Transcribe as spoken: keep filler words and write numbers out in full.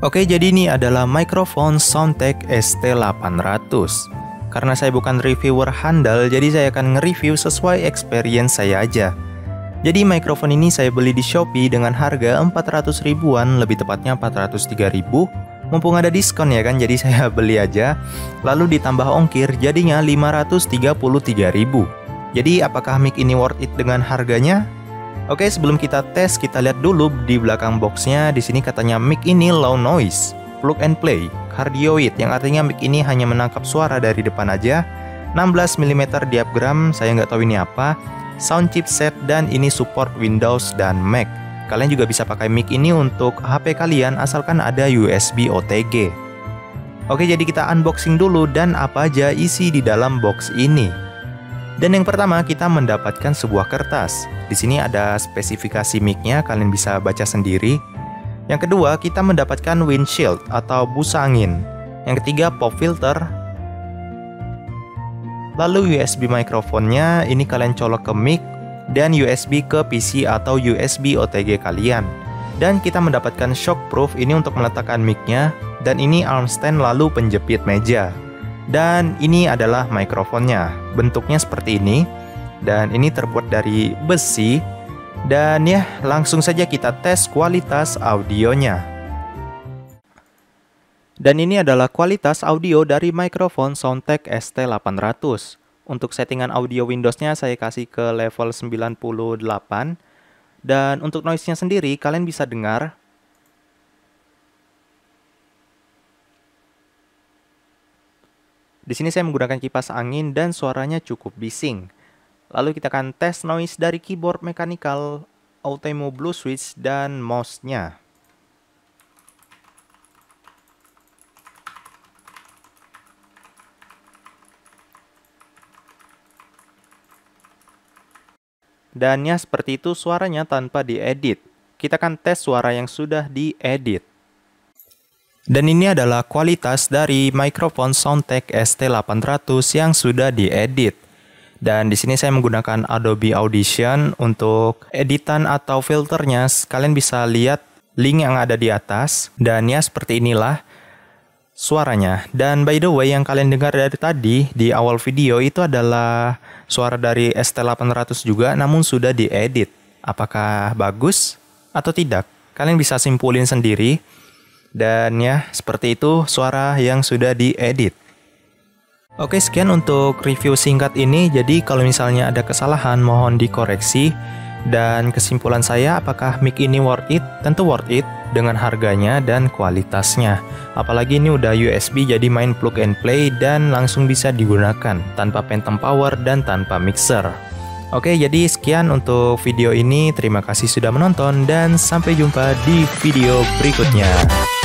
Oke, jadi ini adalah mikrofon Soundtek S T delapan ratus. Karena saya bukan reviewer handal, jadi saya akan nge-review sesuai experience saya aja. Jadi mikrofon ini saya beli di Shopee dengan harga empat ratus ribuan, lebih tepatnya empat ratus tiga ribu. Mumpung ada diskon ya kan, jadi saya beli aja. Lalu ditambah ongkir, jadinya lima ratus tiga puluh tiga ribu. Jadi apakah mic ini worth it dengan harganya? Oke, sebelum kita tes, kita lihat dulu di belakang boxnya. Di sini katanya mic ini low noise, plug and play, cardioid, yang artinya mic ini hanya menangkap suara dari depan aja. enam belas milimeter diaphragm, saya nggak tahu ini apa. Sound chipset, dan ini support Windows dan Mac. Kalian juga bisa pakai mic ini untuk H P kalian asalkan ada U S B O T G. Oke, jadi kita unboxing dulu dan apa aja isi di dalam box ini. Dan yang pertama, kita mendapatkan sebuah kertas. Di sini ada spesifikasi mic-nya, kalian bisa baca sendiri. Yang kedua, kita mendapatkan windshield atau busa angin. Yang ketiga, pop filter. Lalu U S B mikrofonnya, ini kalian colok ke mic, dan U S B ke P C atau U S B O T G kalian. Dan kita mendapatkan shockproof, ini untuk meletakkan mic-nya, dan ini arm stand lalu penjepit meja. Dan ini adalah mikrofonnya, bentuknya seperti ini, dan ini terbuat dari besi. Dan ya, langsung saja kita tes kualitas audionya. Dan ini adalah kualitas audio dari mikrofon Soundtek S T delapan ratus. Untuk settingan audio Windows-nya saya kasih ke level sembilan puluh delapan. Dan untuk noise-nya sendiri kalian bisa dengar. Di sini saya menggunakan kipas angin dan suaranya cukup bising. Lalu kita akan tes noise dari keyboard mechanical, Ultimo Blue Switch, dan mouse-nya. Dan ya, seperti itu suaranya tanpa diedit. Kita akan tes suara yang sudah diedit. Dan ini adalah kualitas dari mikrofon Soundtek S T delapan ratus yang sudah diedit. Dan di sini saya menggunakan Adobe Audition untuk editan atau filternya. Kalian bisa lihat link yang ada di atas. Dan ya, seperti inilah suaranya. Dan by the way, yang kalian dengar dari tadi di awal video itu adalah suara dari S T delapan ratus juga, namun sudah diedit. Apakah bagus atau tidak? Kalian bisa simpulin sendiri. Dan ya, seperti itu suara yang sudah diedit. Oke, sekian untuk review singkat ini. Jadi kalau misalnya ada kesalahan mohon dikoreksi. Dan kesimpulan saya, apakah mic ini worth it? Tentu worth it dengan harganya dan kualitasnya. Apalagi ini udah U S B, jadi main plug and play dan langsung bisa digunakan tanpa phantom power dan tanpa mixer. Oke, jadi sekian untuk video ini. Terima kasih sudah menonton dan sampai jumpa di video berikutnya.